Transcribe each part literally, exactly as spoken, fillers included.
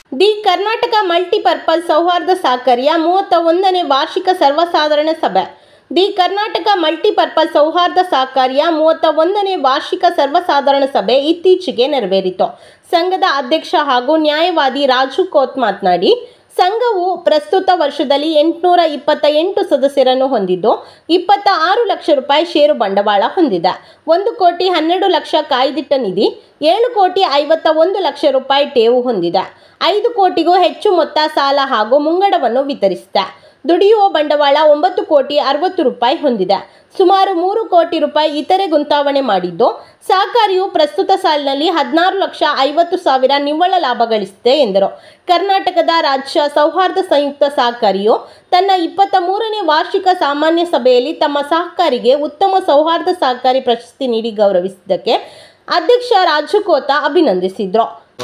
The Karnataka multipurpose ಸೌಹಾರ್ದ ಸಹಕಾರಿಯ ಮೂವತ್ತ ಒಂದನೇ ವಾರ್ಷಿಕ ಸರ್ವಸಾಧಾರಣ ಸಭೆ. ದಿ ಕರ್ನಾಟಕ ಮಲ್ಟಿಪರ್ಪಸ್ ಸೌಹಾರ್ದ ಸಹಕಾರಿಯ ಮೂವತ್ತ ಒಂದನೇ ವಾರ್ಷಿಕ ಸರ್ವಸಾಧಾರಣ ಸಭೆ ಇತ್ತೀಚೆಗೆ ನೆರವೇರಿತು. ಸಂಘದ ಅಧ್ಯಕ್ಷ ಹಾಗೂ ನ್ಯಾಯವಾದಿ ರಾಜು ಕೋತ್ ಮಾತನಾಡಿ, ಸಂಘವು ಪ್ರಸ್ತುತ ವರ್ಷದಲ್ಲಿ ಎಂಟುನೂರ ಇಪ್ಪತ್ತ ಎಂಟು ಸದಸ್ಯರನ್ನು ಹೊಂದಿದ್ದು ಇಪ್ಪತ್ತ ಆರು ಲಕ್ಷ ರೂಪಾಯಿ ಷೇರು ಬಂಡವಾಳ ಹೊಂದಿದೆ. ಒಂದು ಕೋಟಿ ಹನ್ನೆರಡು ಲಕ್ಷ ಕಾಯ್ದಿಟ್ಟ ನಿಧಿ, ಏಳು ಕೋಟಿ ಐವತ್ತ ಒಂದು ಲಕ್ಷ ರೂಪಾಯಿ ಠೇವು ಹೊಂದಿದೆ. ಐದು ಕೋಟಿಗೂ ಹೆಚ್ಚು ಮೊತ್ತ ಸಾಲ ಹಾಗೂ ಮುಂಗಡವನ್ನು ವಿತರಿಸಿದೆ. ದುಡಿಯುವ ಬಂಡವಾಳ ಒಂಬತ್ತು ಕೋಟಿ ಅರವತ್ತು ರೂಪಾಯಿ ಹೊಂದಿದೆ. ಸುಮಾರು ಮೂರು ಕೋಟಿ ರೂಪಾಯಿ ಇತರೆ ಗುಂತಾವಣೆ ಮಾಡಿದ್ದು, ಸಹಕಾರಿಯು ಪ್ರಸ್ತುತ ಸಾಲಿನಲ್ಲಿ ಹದಿನಾರು ಲಕ್ಷ ಐವತ್ತು ಸಾವಿರ ನಿವ್ವಳ ಲಾಭ ಗಳಿಸಿದೆ ಎಂದರು. ಕರ್ನಾಟಕದ ರಾಜ್ಯ ಸೌಹಾರ್ದ ಸಂಯುಕ್ತ ಸಹಕಾರಿಯು ತನ್ನ ಇಪ್ಪತ್ತ ಮೂರನೇ ವಾರ್ಷಿಕ ಸಾಮಾನ್ಯ ಸಭೆಯಲ್ಲಿ ತಮ್ಮ ಸಹಕಾರಿಗೆ ಉತ್ತಮ ಸೌಹಾರ್ದ ಸಹಕಾರಿ ಪ್ರಶಸ್ತಿ ನೀಡಿ ಗೌರವಿಸಿದ್ದಕ್ಕೆ ಅಧ್ಯಕ್ಷ ರಾಜು ಕೋತ ಅಭಿನಂದಿಸಿದರು.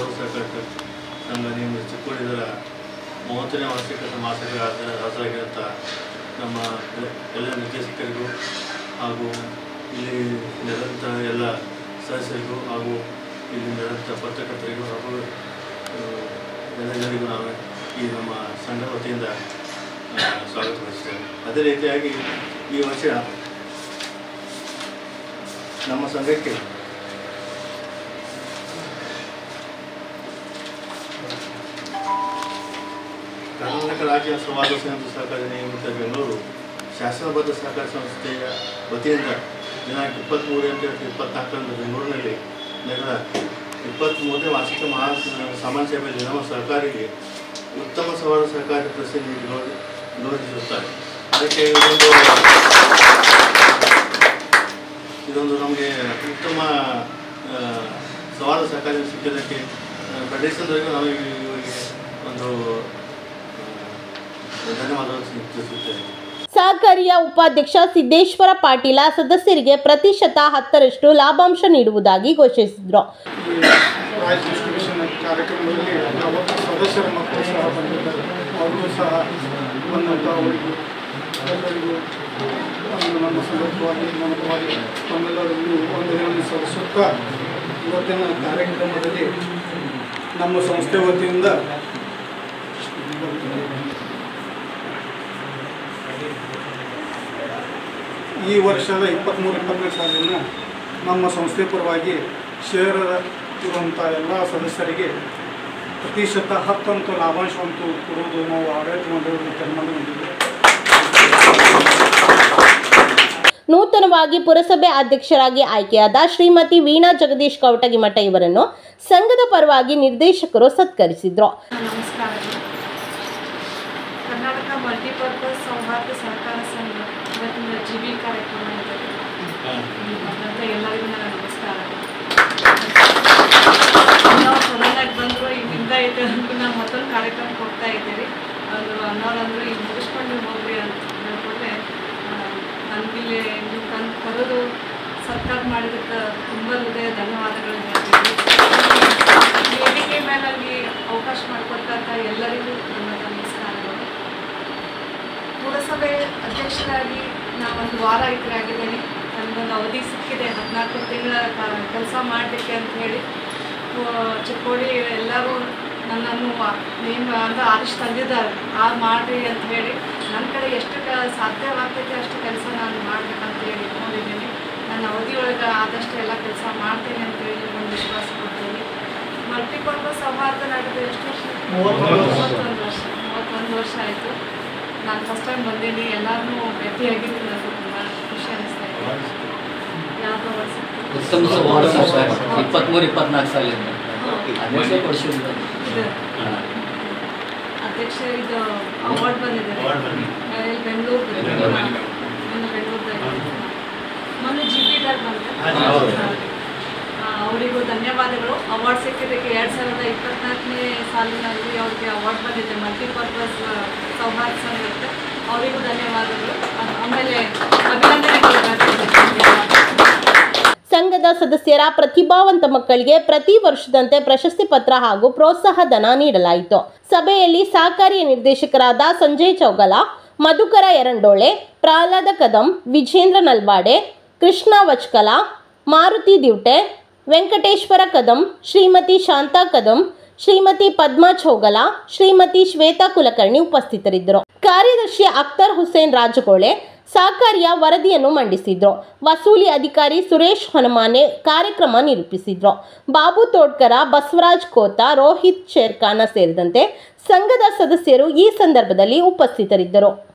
ಮೂವತ್ತನೇ ವಾರ್ಷಿಕ ಸಮಾಸಕ್ಕೆ ಹಾಜರಾಗಿರುವಂಥ ನಮ್ಮ ಎಲ್ಲ ನಿರ್ದೇಶಕರಿಗೂ ಹಾಗೂ ಇಲ್ಲಿ ನೆರೆದಂಥ ಎಲ್ಲ ಸದಸ್ಯರಿಗೂ ಹಾಗೂ ಇಲ್ಲಿ ನೆರೆದಂಥ ಪತ್ರಕರ್ತರಿಗೂ ಹಾಗೂ ಎಲ್ಲ ಜನರಿಗೂ ನಾವು ಈ ನಮ್ಮ ಸಂಘದ ವತಿಯಿಂದ ಸ್ವಾಗತ ಬಯಸ್ತೇವೆ. ಅದೇ ರೀತಿಯಾಗಿ ಈ ವರ್ಷ ನಮ್ಮ ಸಂಘಕ್ಕೆ ಕರ್ನಾಟಕ ರಾಜ್ಯ ಸೌಹಾರ್ದ ಸಂಯುಕ್ತ ಸಹಕಾರಿ ನಿಯಮಿತ ಬೆಂಗಳೂರು ಶಾಸನಬದ್ಧ ಸಹಕಾರಿ ಸಂಸ್ಥೆಯ ವತಿಯಿಂದ ದಿನಾಂಕ ಇಪ್ಪತ್ತ್ಮೂರು ಎಂಟು ಇಪ್ಪತ್ನಾಲ್ಕರಂದು ಬೆಂಗಳೂರಿನಲ್ಲಿ ನಡೆದ ಇಪ್ಪತ್ತ್ಮೂರನೇ ವಾರ್ಷಿಕ ಮಹಾ ಸಾಮಾನ್ಯ ಸಭೆಯಲ್ಲಿ ನಮ್ಮ ಸಹಕಾರಿಗೆ ಉತ್ತಮ ಸೌಹಾರ್ದ ಸಹಕಾರಿ ಪ್ರಶಸ್ತಿ ನೀಡಿ ಗೌರವಿಸುತ್ತಾರೆ. ಅದಕ್ಕೆ ಇದೊಂದು ಇದೊಂದು ನಮಗೆ ಉತ್ತಮ ಸೌಹಾರ್ದ ಸಹಕಾರಿ ಸಿಕ್ಕಿದ್ದಕ್ಕೆ ಫೆಡರೇಷನ್ವರೆಗೂ ನಾವು ಇವರಿಗೆ ಒಂದು ಸಹಕಾರಿಯ ಉಪಾಧ್ಯಕ್ಷ ಸಿದ್ದೇಶ್ವರ ಪಾಟೀಲ ಸದಸ್ಯರಿಗೆ ಪ್ರತಿಶತ ಹತ್ತರಷ್ಟು ಲಾಭಾಂಶ ನೀಡುವುದಾಗಿ ಘೋಷಿಸಿದರು. ಕಾರ್ಯಕ್ರಮದಲ್ಲಿ ಸದಸ್ಯರ ಮಕ್ಕಳು ಸಹ ಬಂದಿದ್ದಾರೆ. ಅವರು ಸಹ ಬಂದಂಥವರಿಗೂ ಎಲ್ಲರಿಗೂ ನಮ್ಮ ಸಂಘವಾಗಿ ಮನವಾಗಿ ತಮ್ಮೆಲ್ಲರಿಗೂ ವಂದನೆಯನ್ನು ಸಲ್ಲಿಸುತ್ತಾ ಇವತ್ತಿನ ಕಾರ್ಯಕ್ರಮದಲ್ಲಿ ನಮ್ಮ ಸಂಸ್ಥೆ ವತಿಯಿಂದ ಈ ವರ್ಷದ ಇಪ್ಪತ್ತ್ಮೂರು ಇಪ್ಪತ್ತನೇ ಸಾಲಿನ ನಮ್ಮ ಸಂಸ್ಥೆ ಪರವಾಗಿ ಶೇರ್ ಇರುವಂಥ ಎಲ್ಲ ಸದಸ್ಯರಿಗೆ ಪ್ರತಿಶತ ಹತ್ತಂತೂ ಲಾಭಾಂಶವಂತೂ ಕೊಡುವುದು ನಾವು ಆಡಳಿತ ಮಂಡಳಿ ತೀರ್ಮಾನ ಹೊಂದಿದ್ದೇವೆ. ನೂತನವಾಗಿ ಪುರಸಭೆ ಅಧ್ಯಕ್ಷರಾಗಿ ಆಯ್ಕೆಯಾದ ಶ್ರೀಮತಿ ವೀಣಾ ಜಗದೀಶ್ ಕವಟಗಿಮಠ ಇವರನ್ನು ಸಂಘದ ಪರವಾಗಿ ನಿರ್ದೇಶಕರು ಸತ್ಕರಿಸಿದರು. ನಮಸ್ಕಾರ. ಕರ್ನಾಟಕ ಮಲ್ಟಿಪರ್ಪಸ್ ಸೌಹಾರ್ದ ಸಹಕಾರ ಸಂಘ ಇವತ್ತಿನ ಜಿ ಬಿ ಕಾರ್ಯಕ್ರಮ ಇದೆ. ಅಂತ ಎಲ್ಲರಿಗೂ ನನ್ನ ನಮಸ್ಕಾರ. ನಾವು ಸಡನ್ನಾಗಿ ಬಂದರು, ಇಲ್ಲಿಂದ ಇದೆ ಅಂತ ನಾವು ಮತ್ತೊಂದು ಕಾರ್ಯಕ್ರಮಕ್ಕೆ ಹೋಗ್ತಾ ಇದ್ದೀವಿ. ಅದು ಅನ್ನೋರಂದ್ರೆ ಈಗ ಮುಗಿಸ್ಕೊಂಡು ಹೋಗ್ರಿ ಅಂತ ಹೇಳ್ಕೊಂಡೆ ನನಗಿಲ್ಲಿ ನೀವು ತಂದು ಕರೆದು ಸರ್ಕಾರ ಮಾಡಿದ್ದಕ್ಕೆ ತುಂಬ ಹೃದಯ ಧನ್ಯವಾದಗಳು ಹೇಳ್ತೀವಿ. ವೇದಿಕೆ ಮೇಲಾಗಿ ಅವಕಾಶ ಮಾಡಿಕೊಟ್ಟಂಥ ಎಲ್ಲರಿಗೂ ನನ್ನ ನಮಸ್ಕಾರಗಳು. ಪುರಸಭೆ ಅಧ್ಯಕ್ಷರಾಗಿ ನಾನು ಒಂದು ವಾರ ಆಗಿದ್ದೀನಿ. ನನಗೊಂದು ಅವಧಿ ಸಿಕ್ಕಿದೆ, ಹದಿನಾಲ್ಕು ತಿಂಗಳ ಕೆಲಸ ಮಾಡಲಿಕ್ಕೆ ಅಂತ ಹೇಳಿ ಚಿಕ್ಕೋಡಿ ಎಲ್ಲರೂ ನನ್ನನ್ನು ನೇಮ ಅಂತ ಆರಿಸಿ ತಂದಿದ್ದಾರೆ. ಆ ಮಾಡಿರಿ ಅಂತ ಹೇಳಿ ನನ್ನ ಕಡೆ ಎಷ್ಟು ಸಾಧ್ಯವಾಗ್ತೈತೆ ಅಷ್ಟು ಕೆಲಸ ನಾನು ಮಾಡಬೇಕಂತ ಹೇಳಿ ಇಟ್ಕೊಂಡಿದ್ದೀನಿ. ನನ್ನ ಅವಧಿಯೊಳಗೆ ಆದಷ್ಟು ಎಲ್ಲ ಕೆಲಸ ಮಾಡ್ತೀನಿ ಅಂತೇಳಿ ಒಂದು ವಿಶ್ವಾಸ ಕೊಡ್ತೀನಿ. ಮಲ್ಟಿಪರ್ಪಸ್ ಸೌಹಾರ್ದ ನಡೆದು ಎಷ್ಟು ವರ್ಷ? ಮೂವತ್ತೊಂದು ವರ್ಷ ಮೂವತ್ತೊಂದು ವರ್ಷ ಆಯಿತು. ನಾನು ಫಸ್ಟ್ ಟೈಮ್ ಬಂದೀನಿ, ಎಲ್ಲರೂ ಭೇಟಿಯಾಗಿದ್ದೀನಿ. ನನಗೆ ತುಂಬ ಖುಷಿ ಅನಿಸ್ತಾ ಇದೆ. ಯಾವ ವರ್ಷ ಇಪ್ಪತ್ತ್ಮೂರು ಇಪ್ಪತ್ನಾಲ್ಕು ಸಾಲಿಂದ ಅಧ್ಯಕ್ಷ ಇದು ಅವಾರ್ಡ್ ಬಂದಿದೆ ಬೆಂಗಳೂರು ಮೊನ್ನೆ ಬೆಂಗಳೂರದಾಗ ಮೊನ್ನೆ ಜಿ ಪಿ ದಾಗ ಬಂದ. ಅವರಿಗೂ ಧನ್ಯವಾದಗಳು. ಅವಾರ್ಡ್ ಸಿಕ್ಕಿದ್ದಕ್ಕೆ ಎರಡು ಸಾವಿರದ ಇಪ್ಪತ್ನಾಲ್ಕನೇ ಸಾಲಿನಲ್ಲಿ ಅವ್ರಿಗೆ ಅವಾರ್ಡ್ ಬಂದಿದೆ ಮಲ್ಟಿಪರ್ಪಸ್ ಸೌಹಾರ್ದ ಸಂಘಕ್ಕೆ. ಅವರಿಗೂ ಧನ್ಯವಾದಗಳು. ಆಮೇಲೆ ಅಭಿನಂದನೆಗಳು. ಸಂಘದ ಸದಸ್ಯರ ಪ್ರತಿಭಾವಂತ ಮಕ್ಕಳಿಗೆ ಪ್ರತಿ ವರ್ಷದಂತೆ ಪ್ರಶಸ್ತಿ ಪತ್ರ ಹಾಗೂ ಪ್ರೋತ್ಸಾಹ ಧನ ನೀಡಲಾಯಿತು. ಸಭೆಯಲ್ಲಿ ಸಹಕಾರಿಯ ನಿರ್ದೇಶಕರಾದ ಸಂಜಯ್ ಚೌಗಲ, ಮಧುಕರ ಎರಡೋಳೆ, ಪ್ರಹ್ಲಾದ ಕದಂ, ವಿಜೇಂದ್ರ ನಲ್ವಾಡೆ, ಕೃಷ್ಣ ವಚ್ಕಲ, ಮಾರುತಿ ದಿವಟೆ, ವೆಂಕಟೇಶ್ವರ ಕದಂ, ಶ್ರೀಮತಿ ಶಾಂತಾ ಕದಂ, ಶ್ರೀಮತಿ ಪದ್ಮಾ ಚೌಗಲ, ಶ್ರೀಮತಿ ಶ್ವೇತಾ ಕುಲಕರ್ಣಿ ಉಪಸ್ಥಿತರಿದ್ದರು. ಕಾರ್ಯದರ್ಶಿ ಅಖ್ತರ್ ಹುಸೇನ್ ರಾಜಗೋಳೆ ಸಹಕಾರಿಯ ವರದಿಯನ್ನು ಮಂಡಿಸಿದ್ರು. ವಸೂಲಿ ಅಧಿಕಾರಿ ಸುರೇಶ್ ಹೊನಮಾನೆ ಕಾರ್ಯಕ್ರಮ ನಿರೂಪಿಸಿದ್ರು. ಬಾಬು ತೋಡ್ಕರ, ಬಸವರಾಜ್ ಕೋತ, ರೋಹಿತ್ ಶೇರ್ಖಾನ ಸೇರಿದಂತೆ ಸಂಘದ ಸದಸ್ಯರು ಈ ಸಂದರ್ಭದಲ್ಲಿ ಉಪಸ್ಥಿತರಿದ್ದರು.